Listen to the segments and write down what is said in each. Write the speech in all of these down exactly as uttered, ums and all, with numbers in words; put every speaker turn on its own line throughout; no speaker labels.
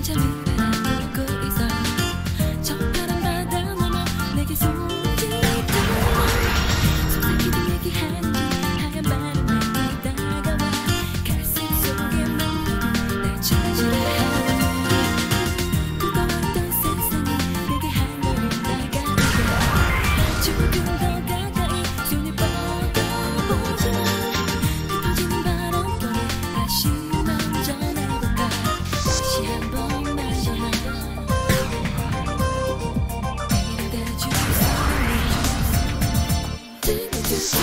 한참을 바라보고 있어. 저 파란 바다 넘어 내게 손짓을 손잡히듯 얘기하는지 하얀 바람 내게 다가와 가슴 속에 맴도는 날 찾으려 하는 무거웠던 세상이 내게 할 말을 나가게 조금 더 가까이 손을 뻗어보지마. 흩어지는 바람결에 다시 넌 전해볼까. 다시 한번 만져나 데려다 주소. 뜨거워서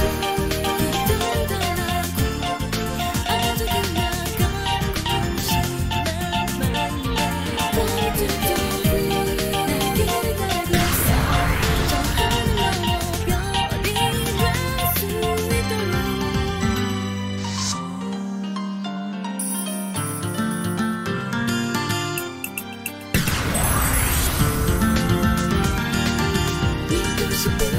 기다리더라고. 아주 끝나가고 싶단 말인데 떠들더니 날개를 달고 있어. 저 하늘 넘어 별이 될 수 있도록. 믿고 싶은